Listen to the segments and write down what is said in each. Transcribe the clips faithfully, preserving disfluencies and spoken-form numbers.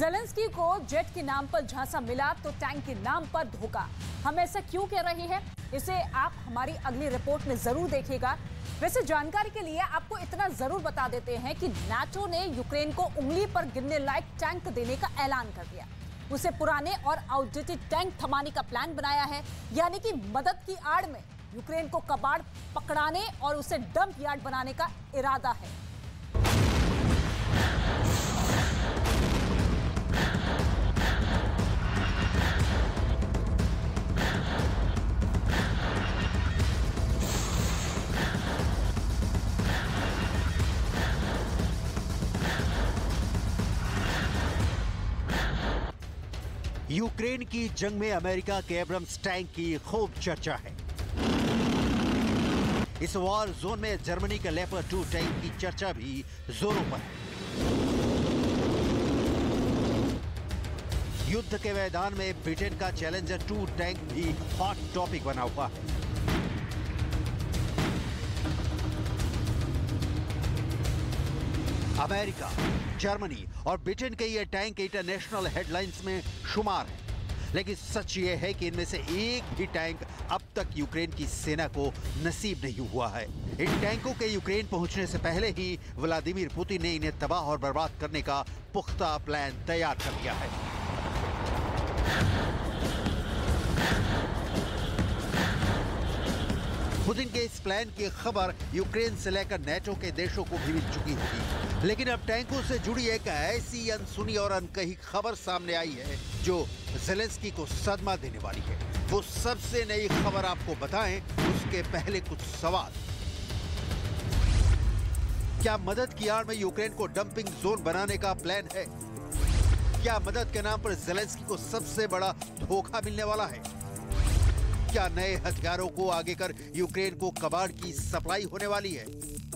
Zelensky को jet के नाम पर झांसा मिला तो टैंक के नाम पर धोखा। हम ऐसा क्यों कह रहे हैं, इसे आप हमारी अगली रिपोर्ट में जरूर देखिएगा। वैसे जानकारी के लिए आपको इतना जरूर बता देते हैं कि नाटो ने यूक्रेन को उंगली पर गिनने लायक टैंक देने का ऐलान कर दिया। उसे पुराने और आउटडेटेड टैंक थमाने का प्लान बनाया है, यानी कि मदद की आड़ में यूक्रेन को कबाड़ पकड़ाने और उसे डंप यार्ड बनाने का इरादा है। यूक्रेन की जंग में अमेरिका के एब्रम्स टैंक की खूब चर्चा है। इस वॉर जोन में जर्मनी के लेपर्ड टू टैंक की चर्चा भी जोरों पर है। युद्ध के मैदान में ब्रिटेन का चैलेंजर टू टैंक भी हॉट टॉपिक बना हुआ है। अमेरिका, जर्मनी और ब्रिटेन के ये टैंक इंटरनेशनल हेडलाइंस में शुमार है, लेकिन सच ये है कि इनमें से एक भी टैंक अब तक यूक्रेन की सेना को नसीब नहीं हुआ है। इन टैंकों के यूक्रेन पहुंचने से पहले ही व्लादिमीर पुतिन ने इन्हें तबाह और बर्बाद करने का पुख्ता प्लान तैयार कर दिया है। पुतिन के इस प्लान की खबर यूक्रेन से लेकर नेटो के देशों को भी मिल चुकी होगी, लेकिन अब टैंकों से जुड़ी एक ऐसी अनसुनी और अनकही खबर सामने आई है जो ज़ेलेंस्की को सदमा देने वाली है। वो सबसे नई खबर आपको बताएं, उसके पहले कुछ सवाल। क्या मदद की आड़ में यूक्रेन को डंपिंग जोन बनाने का प्लान है? क्या मदद के नाम पर ज़ेलेंस्की को सबसे बड़ा धोखा मिलने वाला है? क्या नए हथियारों को आगे कर यूक्रेन को कबाड़ की सप्लाई होने वाली है?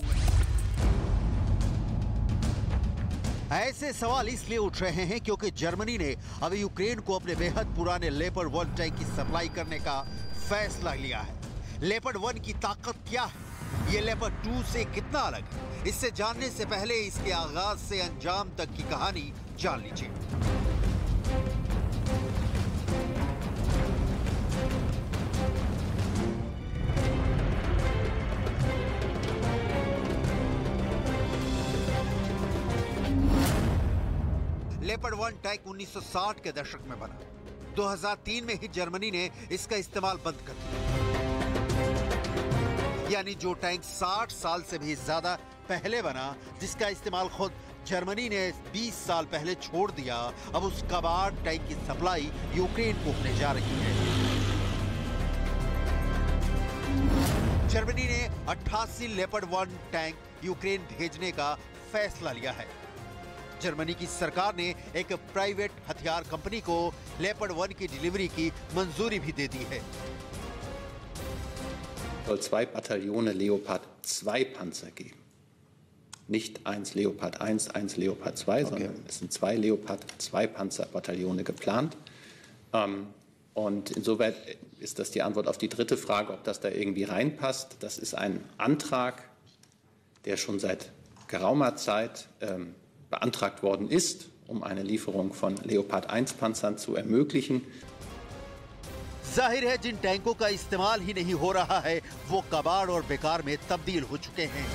ऐसे सवाल इसलिए उठ रहे हैं क्योंकि जर्मनी ने अब यूक्रेन को अपने बेहद पुराने लेपर्ड वन टैंक की सप्लाई करने का फैसला लिया है। लेपर्ड वन की ताकत क्या है? ये लेपर्ड टू से कितना अलग है? इससे जानने से पहले इसके आगाज से अंजाम तक की कहानी जान लीजिए। लेपर्ड वन टैंक उन्नीस सौ साठ के दशक में बना। दो हज़ार तीन में ही जर्मनी ने इसका इस्तेमाल बंद कर दिया। यानी जो टैंक साठ साल से भी ज्यादा पहले बना, जिसका इस्तेमाल खुद जर्मनी ने बीस साल पहले छोड़ दिया, अब उस कबाड़ टैंक की सप्लाई यूक्रेन को होने जा रही है। जर्मनी ने अट्ठासी लेपर्ड वन टैंक यूक्रेन भेजने का फैसला लिया है। जर्मनी की सरकार ने एक प्राइवेट हथियार कंपनी को लेपर्ड वन की डिलीवरी की मंजूरी भी दे दी है। soll zwei Bataillone Leopard zwei Panzer geben. Nicht eins Leopard eins, eins Leopard zwei, okay, sondern es sind zwei Leopard zwei Panzer Bataillone geplant. Ähm, und insoweit ist das die Antwort auf die dritte Frage, ob das da irgendwie reinpasst. Das ist ein Antrag, der schon seit geraumer Zeit ähm, beantragt worden ist, um eine Lieferung von Leopard eins Panzern zu ermöglichen. जाहिर है जिन टैंकों का इस्तेमाल ही नहीं हो रहा है वो कबाड़ और बेकार में तब्दील हो चुके हैं।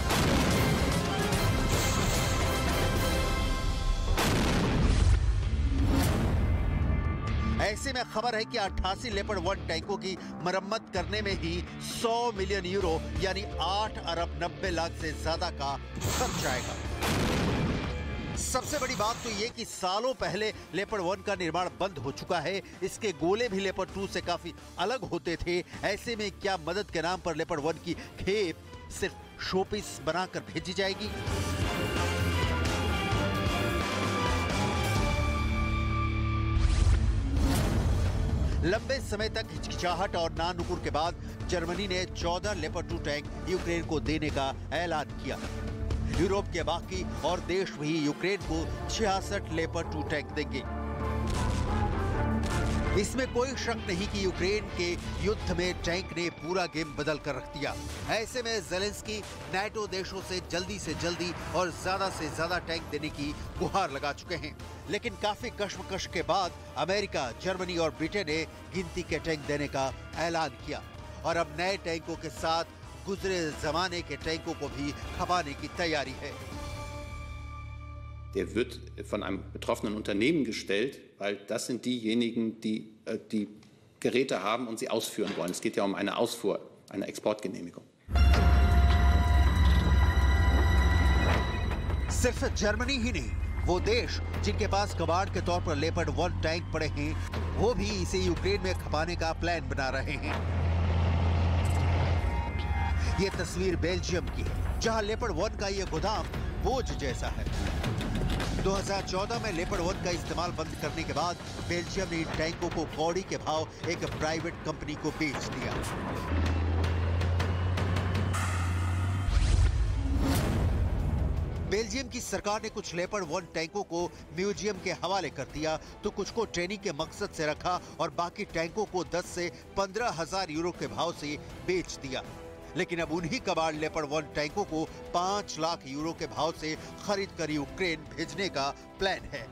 ऐसे में खबर है कि अट्ठासी लेपर्ड वन टैंकों की मरम्मत करने में ही सौ मिलियन यूरो यानी आठ अरब नब्बे लाख से ज्यादा का खर्च आएगा। सबसे बड़ी बात तो ये कि सालों पहले लेपर्ड वन का निर्माण बंद हो चुका है। इसके गोले भी लेपर्ड टू से काफी अलग होते थे। ऐसे में क्या मदद के नाम पर लेपर्ड वन की खेप सिर्फ शोपीस बनाकर भेजी जाएगी? लंबे समय तक हिचकिचाहट और नानुकुर के बाद जर्मनी ने चौदह लेपर्ड टू टैंक यूक्रेन को देने का ऐलान किया। यूरोप के बाकी और देश भी यूक्रेन को छियासठ लेपर्ड टू टैंक देंगे। इसमें कोई शक नहीं कि यूक्रेन के युद्ध में टैंक ने पूरा गेम बदल कर रख दिया। ऐसे में ज़ेलेंस्की नाटो देशों से जल्दी से जल्दी और ज्यादा से ज्यादा टैंक देने की गुहार लगा चुके हैं। लेकिन काफी कश्मकश के बाद अमेरिका, जर्मनी और ब्रिटेन ने गिनती के टैंक देने का ऐलान किया और अब नए टैंकों के साथ गुजरे जमाने के टैंकों को भी खपाने की तैयारी है। Der wird von einem betroffenen Unternehmen gestellt, weil das sind diejenigen, die die Geräte haben und sie ausführen wollen. Es geht ja um eine Ausfuhr, eine Exportgenehmigung. सिर्फ जर्मनी ही नहीं, वो देश जिनके पास कबाड़ के तौर पर लेपर्ड वन टैंक पड़े हैं, वो भी इसे यूक्रेन में खपाने का प्लान बना रहे हैं। ये तस्वीर बेल्जियम की है, जहां लेपर्ड वन का ये गोदाम बोझ जैसा है। दो हज़ार चौदह में लेपर्ड वन का इस्तेमाल बंद करने के बाद बेल्जियम ने इन टैंकों को कौड़ी के भाव एक प्राइवेट कंपनी को बेच दिया। बेल्जियम की सरकार ने कुछ लेपर्ड वन टैंकों को म्यूजियम के हवाले कर दिया, तो कुछ को ट्रेनिंग के मकसद से रखा और बाकी टैंकों को दस से पंद्रह हजार यूरो के भाव से बेच दिया। लेकिन अब उन्हीं कबाड़ लेपर्ड वन टैंकों को पांच लाख यूरो के भाव से खरीद कर यूक्रेन भेजने का प्लान है।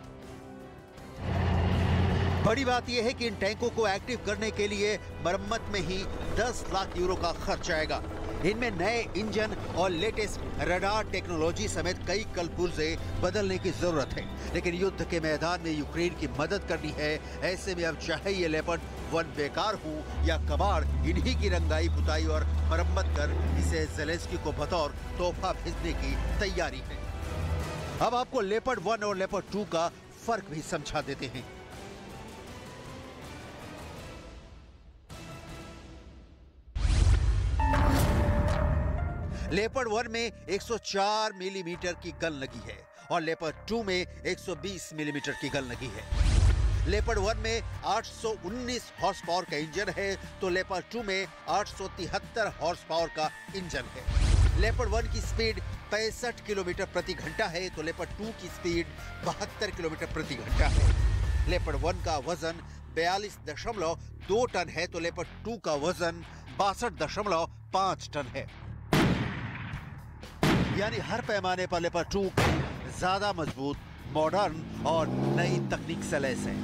बड़ी बात यह है कि इन टैंकों को एक्टिव करने के लिए मरम्मत में ही दस लाख यूरो का खर्च आएगा। इनमें नए इंजन और लेटेस्ट रडार टेक्नोलॉजी समेत कई कलपुर्जे बदलने की जरूरत है। लेकिन युद्ध के मैदान में यूक्रेन की मदद करनी है। ऐसे में अब चाहे ये लेपर्ड वन बेकार हो या कबाड़, इन्हीं की रंगाई पुताई और मरम्मत कर इसे ज़ेलेंस्की को बतौर तोहफा भेजने की तैयारी है। अब आपको लेपर्ड वन और लेपर्ड टू का फर्क भी समझा देते हैं। लेपर्ड वन में एक सौ चार मिलीमीटर की गन लगी है और लेपर्ड टू में एक सौ बीस मिलीमीटर की गन लगी है। लेपर्ड वन में आठ सौ उन्नीस हॉर्स पावर का इंजन है, तो लेपर्ड टू में आठ सौ तिहत्तर हॉर्स पावर का इंजन है। लेपर्ड वन की स्पीड पैंसठ किलोमीटर प्रति घंटा है, तो लेपर्ड टू की स्पीड बहत्तर किलोमीटर प्रति घंटा है। लेपर्ड वन का वजन बयालीस दशमलव दो टन है, तो लेपर्ड टू का वजन बासठ दशमलव पांच टन है। यानी हर पैमाने पर लेपर्ड टू ज्यादा मजबूत, मॉडर्न और नई तकनीक से लैस है।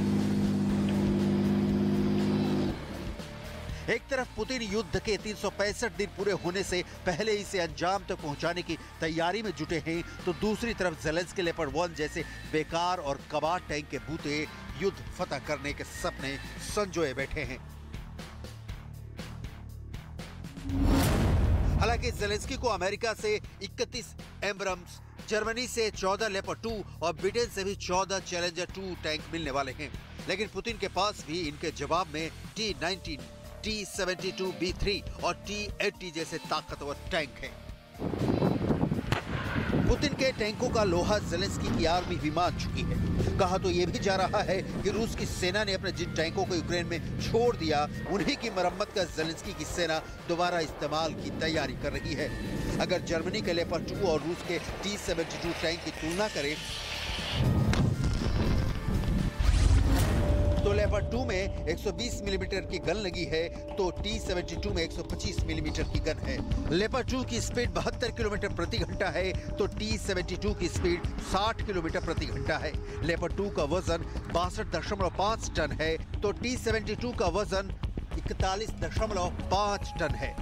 एक तरफ पुतिन युद्ध के तीन सौ पैंसठ दिन पूरे होने से पहले इसे अंजाम तक पहुंचाने की तैयारी में जुटे हैं, तो दूसरी तरफ ज़ेलेंस्की लेपर्ड वन जैसे बेकार और कबाड़ टैंक के बूते युद्ध फतह करने के सपने संजोए बैठे हैं। हालांकि ज़ेलेंस्की को अमेरिका से इकतीस एब्रम्स, जर्मनी से चौदह लेपर्ड टू और ब्रिटेन से भी चौदह चैलेंजर टू टैंक मिलने वाले हैं। लेकिन पुतिन के पास भी इनके जवाब में T nineteen, T seventy two B three और टी एटी जैसे ताकतवर टैंक हैं। पुतिन के टैंकों का लोहा ज़ेलेंस्की की आर्मी भी मान चुकी है। कहा तो यह भी जा रहा है कि रूस की सेना ने अपने जिन टैंकों को यूक्रेन में छोड़ दिया, उन्हीं की मरम्मत का ज़ेलेंस्की की सेना दोबारा इस्तेमाल की तैयारी कर रही है। अगर जर्मनी के लेपर्ड टू और रूस के टी सेवेंटी टू टैंक की तुलना करें तो लेपर्ड टू में एक सौ बीस मिलीमीटर की गन लगी है, तो टी सेवेंटी टू में एक सौ पच्चीस मिलीमीटर की गन है। लेपर्ड टू की स्पीड बहत्तर किलोमीटर प्रति घंटा है, तो टी सेवेंटी टू की स्पीड साठ किलोमीटर प्रति घंटा है। लेपर्ड टू का वजन बासठ दशमलव पांच टन है, तो टी सेवेंटी टू का वजन इकतालीस दशमलव पांच टन है।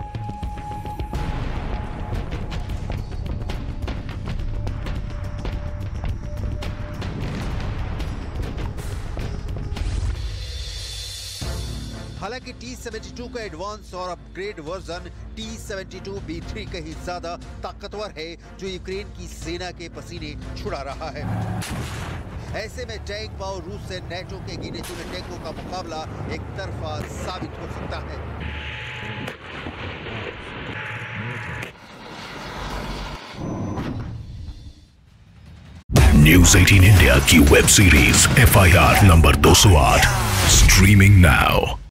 हालांकि टी सेवेंटी टू का एडवांस और upgrade version T seventy two B three कहीं ज्यादा ताकतवर है, जो यूक्रेन की सेना के पसीने छुड़ा रहा है। ऐसे में टैंक पावर रूस से नाटो के गिने चुने टैंकों का मुकाबला एक तरफा साबित हो सकता है। न्यूज़ अठारह इंडिया की web series F I R number दो सौ आठ स्ट्रीमिंग नाउ।